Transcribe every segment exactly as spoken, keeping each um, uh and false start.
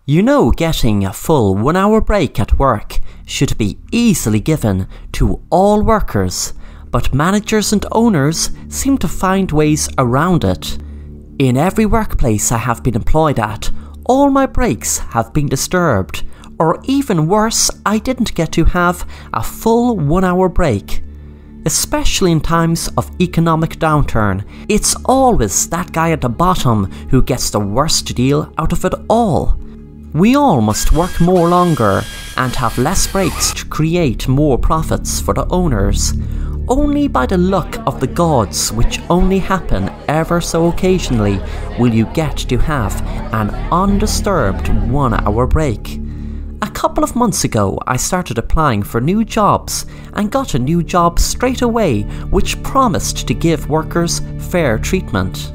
You know, getting a full one hour break at work should be easily given to all workers, but managers and owners seem to find ways around it. In every workplace I have been employed at, all my breaks have been disturbed, or even worse, I didn't get to have a full one hour break. Especially in times of economic downturn, it's always that guy at the bottom who gets the worst deal out of it all. We all must work more longer and have less breaks to create more profits for the owners. Only by the luck of the gods, which only happen ever so occasionally, will you get to have an undisturbed one hour break. A couple of months ago, I started applying for new jobs and got a new job straight away, which promised to give workers fair treatment.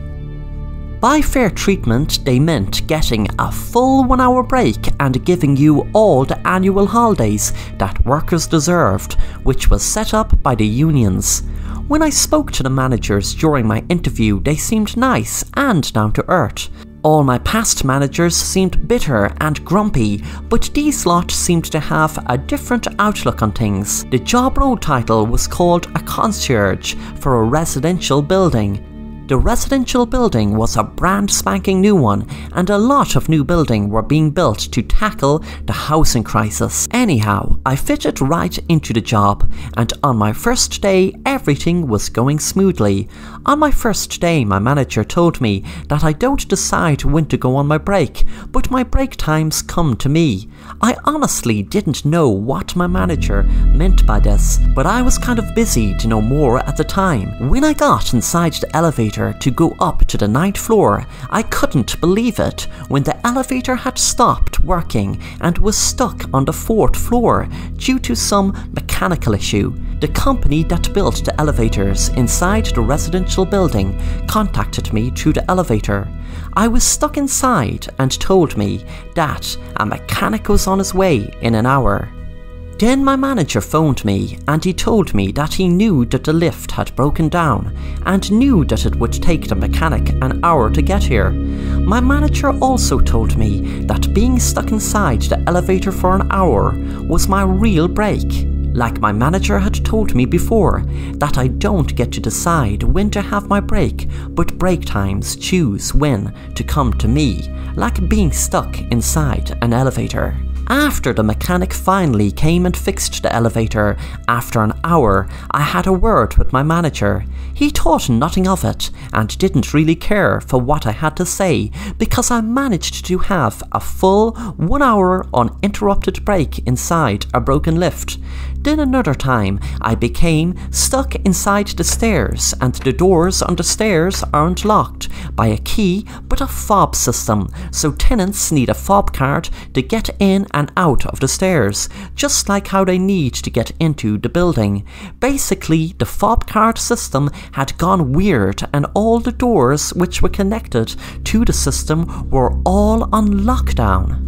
By fair treatment, they meant getting a full one hour break and giving you all the annual holidays that workers deserved, which was set up by the unions. When I spoke to the managers during my interview, they seemed nice and down to earth. All my past managers seemed bitter and grumpy, but these lot seemed to have a different outlook on things. The job role title was called a concierge for a residential building. The residential building was a brand spanking new one, and a lot of new buildings were being built to tackle the housing crisis. Anyhow, I fitted right into the job, and on my first day everything was going smoothly. On my first day my manager told me that I don't decide when to go on my break, but my break times come to me. I honestly didn't know what my manager meant by this, but I was kind of busy to know more at the time. When I got inside the elevator to go up to the ninth floor, I couldn't believe it when the elevator had stopped working and was stuck on the fourth floor due to some mechanical issue. The company that built the elevators inside the residential building contacted me through the elevator. I was stuck inside and told me that a mechanic was on his way in an hour. Then my manager phoned me and he told me that he knew that the lift had broken down and knew that it would take the mechanic an hour to get here. My manager also told me that being stuck inside the elevator for an hour was my real break. Like my manager had told me before, that I don't get to decide when to have my break, but break times choose when to come to me, like being stuck inside an elevator. After the mechanic finally came and fixed the elevator, after an hour, I had a word with my manager. He thought nothing of it and didn't really care for what I had to say because I managed to have a full one hour uninterrupted break inside a broken lift. Then another time, I became stuck inside the stairs and the doors on the stairs aren't locked by a key but a fob system, so tenants need a fob card to get in and out of the stairs, just like how they need to get into the building. Basically, the fob card system had gone weird and all the doors which were connected to the system were all on lockdown.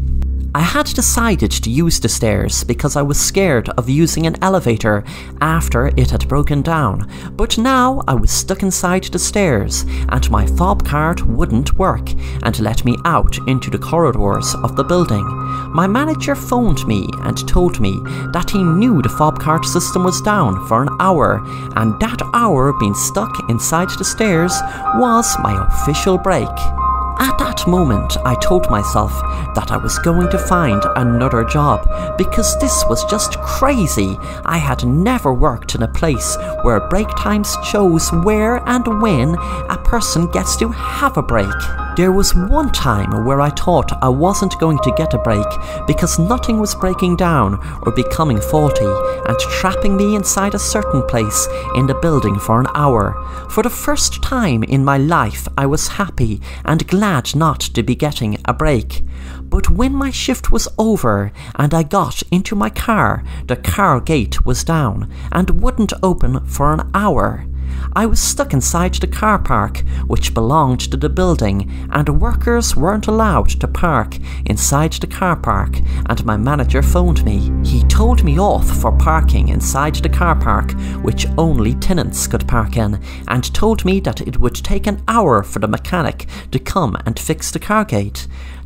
I had decided to use the stairs because I was scared of using an elevator after it had broken down, but now I was stuck inside the stairs and my fob card wouldn't work and let me out into the corridors of the building. My manager phoned me and told me that he knew the fob card system was down for an hour, and that hour being stuck inside the stairs was my official break. At that moment, I told myself that I was going to find another job because this was just crazy. I had never worked in a place where break times chose where and when a person gets to have a break. There was one time where I thought I wasn't going to get a break because nothing was breaking down or becoming faulty and trapping me inside a certain place in the building for an hour. For the first time in my life, I was happy and glad not to be getting a break. But when my shift was over and I got into my car, the car gate was down and wouldn't open for an hour. I was stuck inside the car park, which belonged to the building, and workers weren't allowed to park inside the car park, and my manager phoned me. He told me off for parking inside the car park, which only tenants could park in, and told me that it would take an hour for the mechanic to come and fix the car gate.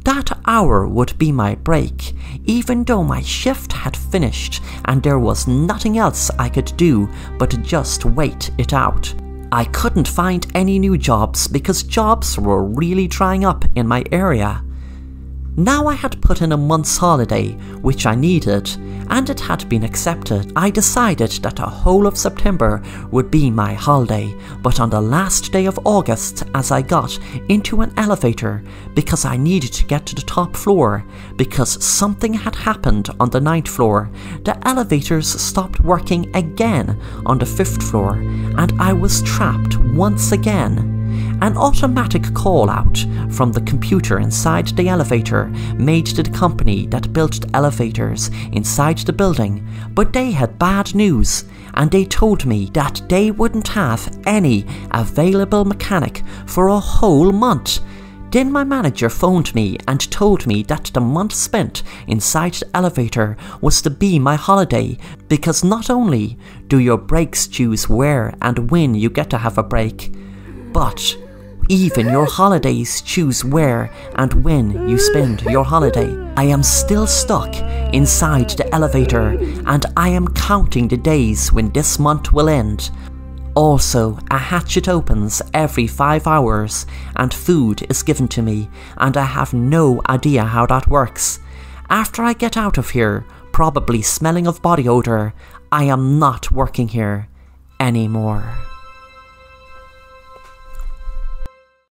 That hour would be my break, even though my shift had finished and there was nothing else I could do but just wait it out. I couldn't find any new jobs because jobs were really drying up in my area. Now I had put in a month's holiday, which I needed, and it had been accepted. I decided that the whole of September would be my holiday, but on the last day of August, as I got into an elevator because I needed to get to the top floor because something had happened on the ninth floor, the elevators stopped working again on the fifth floor, and I was trapped once again. An automatic call out from the computer inside the elevator made to the company that built the elevators inside the building, but they had bad news and they told me that they wouldn't have any available mechanic for a whole month. Then my manager phoned me and told me that the month spent inside the elevator was to be my holiday, because not only do your breaks choose where and when you get to have a break, but even your holidays choose where and when you spend your holiday. I am still stuck inside the elevator and I am counting the days when this month will end. Also, a hatchet opens every five hours and food is given to me, and I have no idea how that works. After I get out of here, probably smelling of body odour, I am not working here anymore.